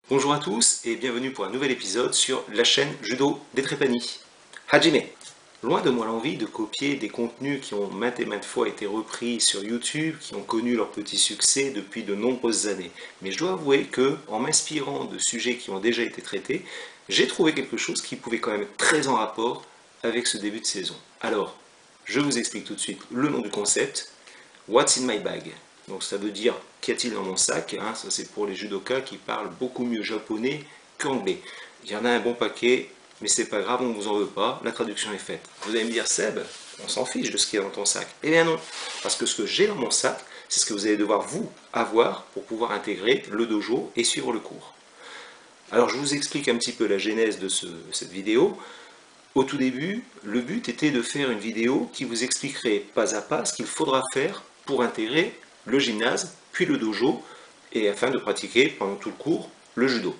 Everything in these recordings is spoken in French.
Bonjour à tous et bienvenue pour un nouvel épisode sur la chaîne Judo des Trépani. Hajime. Loin de moi l'envie de copier des contenus qui ont maintes et maintes fois été repris sur YouTube, qui ont connu leur petit succès depuis de nombreuses années. Mais je dois avouer que, en m'inspirant de sujets qui ont déjà été traités, j'ai trouvé quelque chose qui pouvait quand même être très en rapport avec ce début de saison. Alors, je vous explique tout de suite le nom du concept, What's in my bag? Donc ça veut dire qu'y a-t-il dans mon sac, hein, ça c'est pour les judokas qui parlent beaucoup mieux japonais qu'anglais. Il y en a un bon paquet, mais c'est pas grave, on ne vous en veut pas, la traduction est faite. Vous allez me dire, Seb, on s'en fiche de ce qu'il y a dans ton sac. Eh bien non, parce que ce que j'ai dans mon sac, c'est ce que vous allez devoir vous avoir pour pouvoir intégrer le dojo et suivre le cours. Alors je vous explique un petit peu la genèse de cette vidéo. Au tout début, le but était de faire une vidéo qui vous expliquerait pas à pas ce qu'il faudra faire pour intégrer le gymnase, puis le dojo, et afin de pratiquer pendant tout le cours le judo.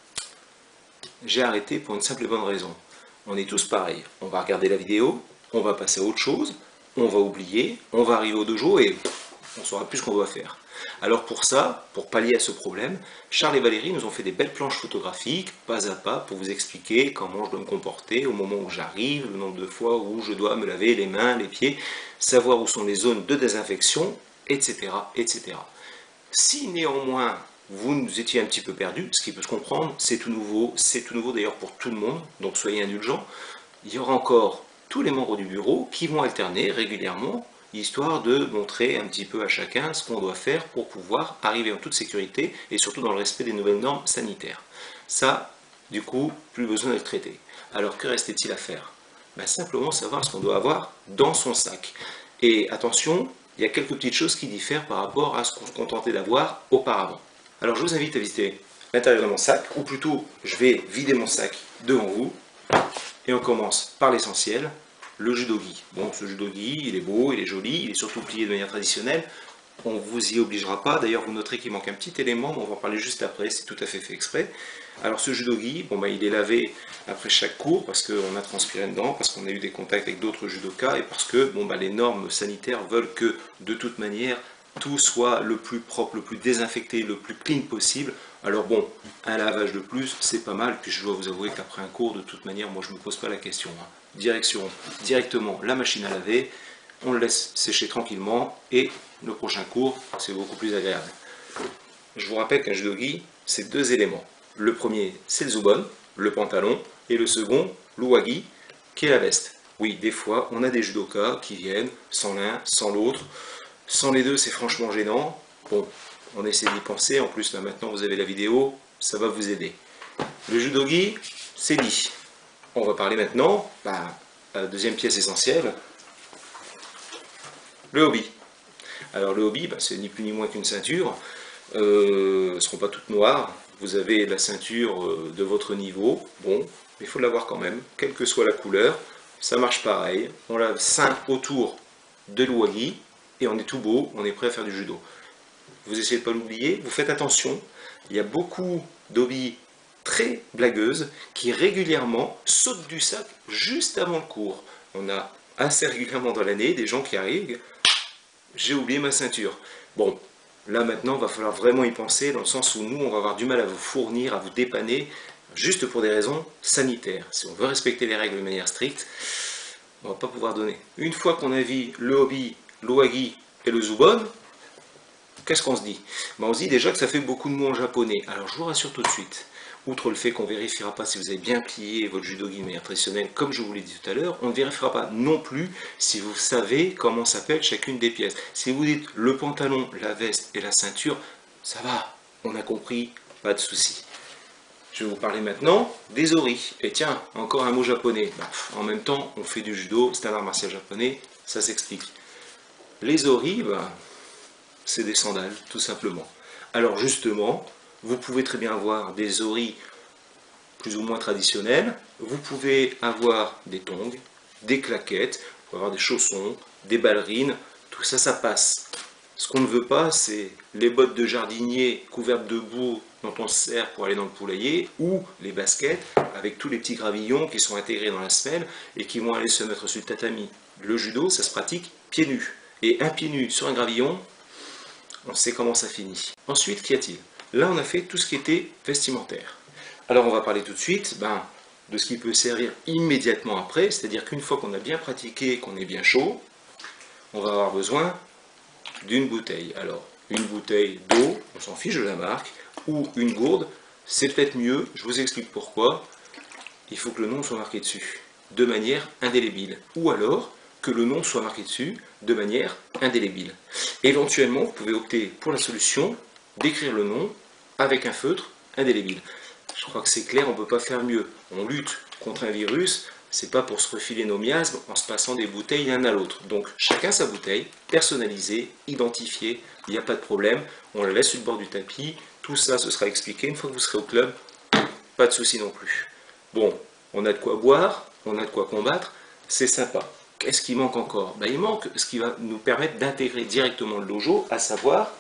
J'ai arrêté pour une simple et bonne raison. On est tous pareils. On va regarder la vidéo, on va passer à autre chose, on va oublier, on va arriver au dojo et on ne saura plus ce qu'on doit faire. Alors pour ça, pour pallier à ce problème, Charles et Valérie nous ont fait des belles planches photographiques, pas à pas, pour vous expliquer comment je dois me comporter au moment où j'arrive, le nombre de fois où je dois me laver les mains, les pieds, savoir où sont les zones de désinfection, etc. etc. Si néanmoins vous étiez un petit peu perdu, ce qui peut se comprendre, c'est tout nouveau d'ailleurs pour tout le monde, donc soyez indulgents, il y aura encore tous les membres du bureau qui vont alterner régulièrement, histoire de montrer un petit peu à chacun ce qu'on doit faire pour pouvoir arriver en toute sécurité et surtout dans le respect des nouvelles normes sanitaires. Ça, du coup, plus besoin d'être traité. Alors que restait-il à faire? Simplement savoir ce qu'on doit avoir dans son sac. Et attention, il y a quelques petites choses qui diffèrent par rapport à ce qu'on se contentait d'avoir auparavant. Alors je vous invite à visiter l'intérieur de mon sac, ou plutôt je vais vider mon sac devant vous, et on commence par l'essentiel, le judogi. Bon, ce judogi, il est beau, il est joli, il est surtout plié de manière traditionnelle, on ne vous y obligera pas, d'ailleurs vous noterez qu'il manque un petit élément, mais on va en parler juste après, c'est tout à fait fait exprès. Alors ce judogi, il est lavé après chaque cours, parce qu'on a transpiré dedans, parce qu'on a eu des contacts avec d'autres judokas, et parce que les normes sanitaires veulent que, de toute manière, tout soit le plus propre, le plus désinfecté, le plus clean possible. Alors bon, un lavage de plus, c'est pas mal, puis je dois vous avouer qu'après un cours, de toute manière, moi je ne me pose pas la question. Directement la machine à laver, on le laisse sécher tranquillement, et le prochain cours, c'est beaucoup plus agréable. Je vous rappelle qu'un judogi, c'est deux éléments. Le premier, c'est le zubon, le pantalon, et le second, l'uwagi, qui est la veste. Oui, des fois, on a des judokas qui viennent sans l'un, sans l'autre. Sans les deux, c'est franchement gênant. Bon, on essaie d'y penser. En plus, là maintenant, vous avez la vidéo, ça va vous aider. Le judogi, c'est dit. On va parler maintenant, la deuxième pièce essentielle, le hobby. Alors le hobby, c'est ni plus ni moins qu'une ceinture. Elles ne seront pas toutes noires. Vous avez la ceinture de votre niveau. Bon, mais il faut l'avoir quand même, quelle que soit la couleur. Ça marche pareil. On la ceint autour de l'uwagi et on est tout beau, on est prêt à faire du judo. Vous essayez de ne pas l'oublier, vous faites attention. Il y a beaucoup d'hobbies très blagueuses qui régulièrement sautent du sac juste avant le cours. On a assez régulièrement dans l'année des gens qui arrivent, j'ai oublié ma ceinture. Bon, là maintenant, il va falloir vraiment y penser, dans le sens où nous, on va avoir du mal à vous fournir, à vous dépanner, juste pour des raisons sanitaires. Si on veut respecter les règles de manière stricte, on ne va pas pouvoir donner. Une fois qu'on a vu le hobby, l'uwagi et le zubon, qu'est-ce qu'on se dit? On se dit déjà que ça fait beaucoup de mots en japonais. Alors je vous rassure tout de suite, outre le fait qu'on ne vérifiera pas si vous avez bien plié votre judogi de manière traditionnelle, comme je vous l'ai dit tout à l'heure, on ne vérifiera pas non plus si vous savez comment s'appelle chacune des pièces. Si vous dites le pantalon, la veste et la ceinture, ça va, on a compris, pas de souci. Je vais vous parler maintenant des ori. Et tiens, encore un mot japonais. En même temps, on fait du judo, c'est un art martial japonais, ça s'explique. Les ori, c'est des sandales, tout simplement. Alors justement, vous pouvez très bien avoir des ori plus ou moins traditionnels, vous pouvez avoir des tongs, des claquettes, vous pouvez avoir des chaussons, des ballerines, tout ça, ça passe. Ce qu'on ne veut pas, c'est les bottes de jardinier couvertes de boue dont on se sert pour aller dans le poulailler, ou les baskets avec tous les petits gravillons qui sont intégrés dans la semelle et qui vont aller se mettre sur le tatami. Le judo, ça se pratique pieds nus. Et un pied nu sur un gravillon, on sait comment ça finit. Ensuite, qu'y a-t-il? Là, on a fait tout ce qui était vestimentaire. Alors, on va parler tout de suite de ce qui peut servir immédiatement après, c'est-à-dire qu'une fois qu'on a bien pratiqué, qu'on est bien chaud, on va avoir besoin d'une bouteille. Alors, une bouteille d'eau, on s'en fiche de la marque, ou une gourde, c'est peut-être mieux, je vous explique pourquoi. Il faut que le nom soit marqué dessus, de manière indélébile. Ou alors, que le nom soit marqué dessus, de manière indélébile. Éventuellement, vous pouvez opter pour la solution d'écrire le nom avec un feutre indélébile. Je crois que c'est clair, on ne peut pas faire mieux. On lutte contre un virus, c'est pas pour se refiler nos miasmes en se passant des bouteilles l'un à l'autre. Donc chacun sa bouteille, personnalisée, identifiée, il n'y a pas de problème. On la laisse sur le bord du tapis, tout ça ce sera expliqué une fois que vous serez au club, pas de souci non plus. Bon, on a de quoi boire, on a de quoi combattre, c'est sympa. Qu'est-ce qui manque encore? Il manque ce qui va nous permettre d'intégrer directement le dojo, à savoir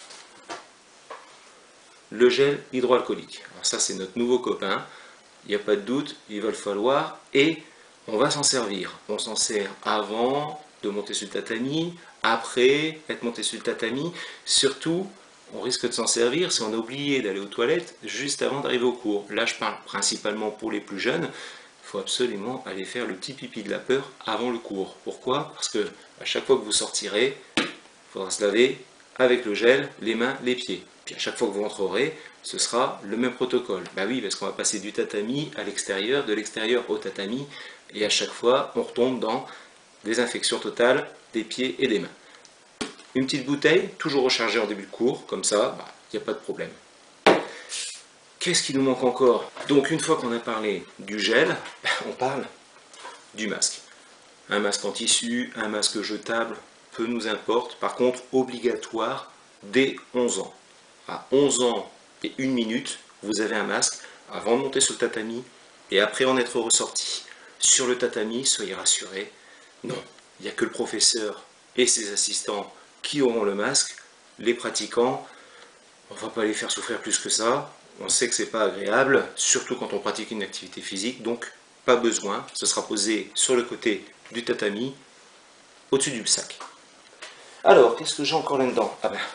le gel hydroalcoolique. Alors ça c'est notre nouveau copain, il n'y a pas de doute, il va le falloir et on va s'en servir. On s'en sert avant de monter sur le tatami, après être monté sur le tatami, surtout on risque de s'en servir si on a oublié d'aller aux toilettes juste avant d'arriver au cours. Là je parle principalement pour les plus jeunes, il faut absolument aller faire le petit pipi de la peur avant le cours. Pourquoi? Parce que à chaque fois que vous sortirez, il faudra se laver avec le gel, les mains, les pieds. Puis à chaque fois que vous rentrerez, ce sera le même protocole. Bah oui, parce qu'on va passer du tatami à l'extérieur, de l'extérieur au tatami, et à chaque fois, on retombe dans désinfection totale des pieds et des mains. Une petite bouteille, toujours rechargée en début de cours, comme ça, il n'y a pas de problème. Qu'est-ce qui nous manque encore? Donc une fois qu'on a parlé du gel, on parle du masque. Un masque en tissu, un masque jetable, peu nous importe. Par contre, obligatoire dès 11 ans. À 11 ans et 1 minute, vous avez un masque avant de monter sur le tatami et après en être ressorti. Sur le tatami, soyez rassurés, non, il n'y a que le professeur et ses assistants qui auront le masque. Les pratiquants, on ne va pas les faire souffrir plus que ça. On sait que ce n'est pas agréable, surtout quand on pratique une activité physique, donc pas besoin. Ce sera posé sur le côté du tatami, au-dessus du sac. Alors, qu'est-ce que j'ai encore là-dedans?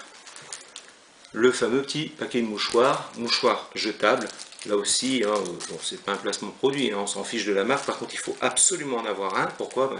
Le fameux petit paquet de mouchoirs, mouchoirs jetables. Là aussi, bon, c'est pas un placement produit, on s'en fiche de la marque. Par contre, il faut absolument en avoir un. Pourquoi?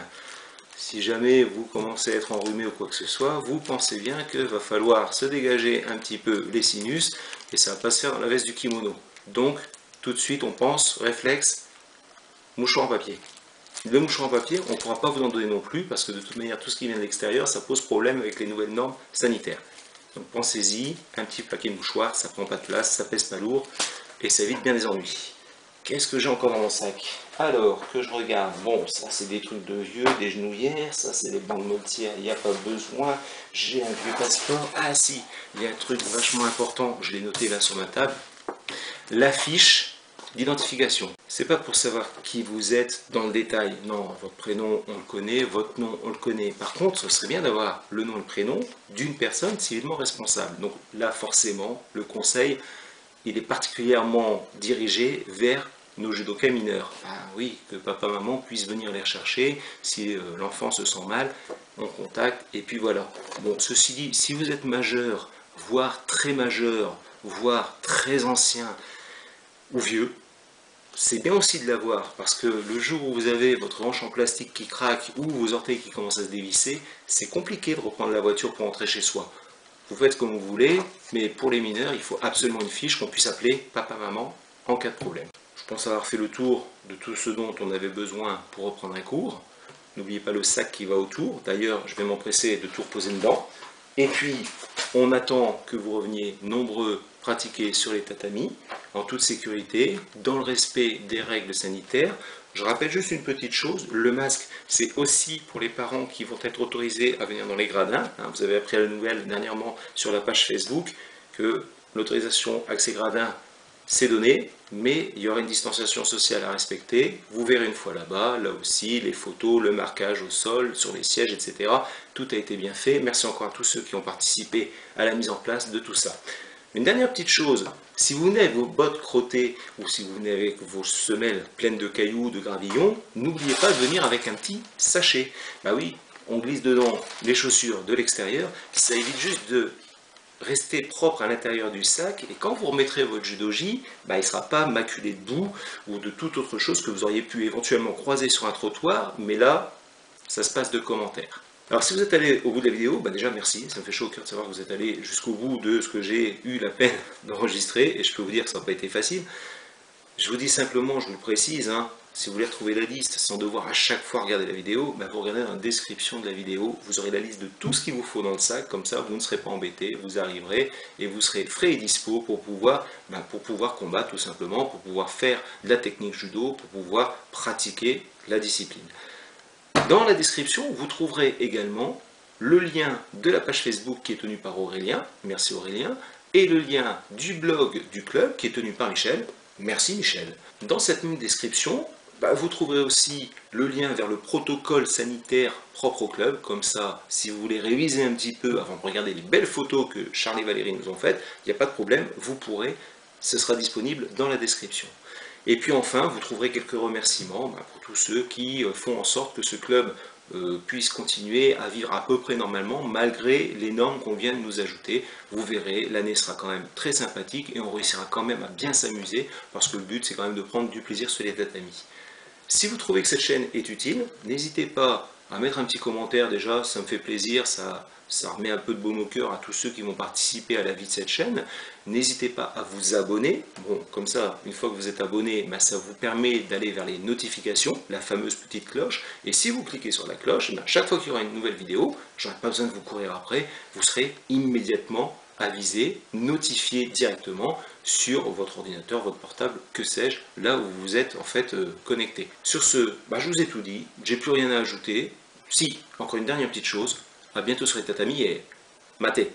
Si jamais vous commencez à être enrhumé ou quoi que ce soit, vous pensez bien qu'il va falloir se dégager un petit peu les sinus et ça va pas se faire dans la veste du kimono. Donc, tout de suite, on pense, réflexe, mouchoir en papier. Le mouchoir en papier, on ne pourra pas vous en donner non plus parce que de toute manière, tout ce qui vient de l'extérieur, ça pose problème avec les nouvelles normes sanitaires. Donc pensez-y, un petit paquet de mouchoirs, ça prend pas de place, ça pèse pas lourd et ça évite bien les ennuis. Qu'est-ce que j'ai encore dans mon sac? Alors, que je regarde, bon, ça c'est des trucs de vieux, des genouillères, ça c'est des bandes motières, il n'y a pas besoin. J'ai un vieux passeport, ah si, il y a un truc vachement important, je l'ai noté là sur ma table, la fiche d'identification. C'est pas pour savoir qui vous êtes dans le détail, non, votre prénom on le connaît, votre nom on le connaît. Par contre, ce serait bien d'avoir le nom et le prénom d'une personne civilement responsable. Donc là, forcément, le conseil, il est particulièrement dirigé vers nos judokas mineurs. Ah oui, que papa, maman puissent venir les rechercher, si l'enfant se sent mal, on contacte, et puis voilà. Bon, ceci dit, si vous êtes majeur, voire très majeur, voire très ancien, ou vieux, c'est bien aussi de l'avoir, parce que le jour où vous avez votre hanche en plastique qui craque, ou vos orteils qui commencent à se dévisser, c'est compliqué de reprendre la voiture pour rentrer chez soi. Vous faites comme vous voulez, mais pour les mineurs, il faut absolument une fiche qu'on puisse appeler papa-maman en cas de problème. Je pense avoir fait le tour de tout ce dont on avait besoin pour reprendre un cours. N'oubliez pas le sac qui va autour. D'ailleurs, je vais m'empresser de tout reposer dedans. Et puis, on attend que vous reveniez nombreux pratiquer sur les tatamis, en toute sécurité, dans le respect des règles sanitaires. Je rappelle juste une petite chose, le masque, c'est aussi pour les parents qui vont être autorisés à venir dans les gradins. Vous avez appris la nouvelle dernièrement sur la page Facebook que l'autorisation accès gradin, c'est donné, mais il y aura une distanciation sociale à respecter. Vous verrez une fois là-bas, là aussi, les photos, le marquage au sol, sur les sièges, etc. Tout a été bien fait. Merci encore à tous ceux qui ont participé à la mise en place de tout ça. Une dernière petite chose, si vous venez avec vos bottes crottées ou si vous venez avec vos semelles pleines de cailloux, de gravillons, n'oubliez pas de venir avec un petit sachet. Bah oui, on glisse dedans les chaussures de l'extérieur, ça évite juste de rester propre à l'intérieur du sac, et quand vous remettrez votre judogi, il ne sera pas maculé de boue ou de toute autre chose que vous auriez pu éventuellement croiser sur un trottoir, mais là, ça se passe de commentaires. Alors si vous êtes allé au bout de la vidéo, déjà merci, ça me fait chaud au cœur de savoir que vous êtes allé jusqu'au bout de ce que j'ai eu la peine d'enregistrer, et je peux vous dire que ça n'a pas été facile. Je vous dis simplement, je vous le précise, si vous voulez retrouver la liste sans devoir à chaque fois regarder la vidéo, vous regardez dans la description de la vidéo, vous aurez la liste de tout ce qu'il vous faut dans le sac, comme ça vous ne serez pas embêté, vous arriverez et vous serez frais et dispo pour pouvoir combattre tout simplement, pour pouvoir faire de la technique judo, pour pouvoir pratiquer la discipline. Dans la description, vous trouverez également le lien de la page Facebook qui est tenue par Aurélien, merci Aurélien, et le lien du blog du club qui est tenu par Michel. Merci Michel. Dans cette même description, vous trouverez aussi le lien vers le protocole sanitaire propre au club. Comme ça, si vous voulez réviser un petit peu avant de regarder les belles photos que Charles et Valérie nous ont faites, il n'y a pas de problème, vous pourrez, ce sera disponible dans la description. Et puis enfin, vous trouverez quelques remerciements pour tous ceux qui font en sorte que ce club puisse continuer à vivre à peu près normalement malgré les normes qu'on vient de nous ajouter. Vous verrez, l'année sera quand même très sympathique et on réussira quand même à bien s'amuser parce que le but c'est quand même de prendre du plaisir sur les tatamis. Si vous trouvez que cette chaîne est utile, n'hésitez pas à mettre un petit commentaire déjà, ça me fait plaisir, ça remet un peu de baume au cœur à tous ceux qui vont participer à la vie de cette chaîne. N'hésitez pas à vous abonner, comme ça, une fois que vous êtes abonné, ça vous permet d'aller vers les notifications, la fameuse petite cloche, et si vous cliquez sur la cloche, chaque fois qu'il y aura une nouvelle vidéo, j'aurai pas besoin de vous courir après, vous serez immédiatement avisé, notifié directement sur votre ordinateur, votre portable, que sais-je, là où vous êtes en fait connecté. Sur ce, je vous ai tout dit, j'ai plus rien à ajouter. Si, encore une dernière petite chose, à bientôt sur les tatamis et maté.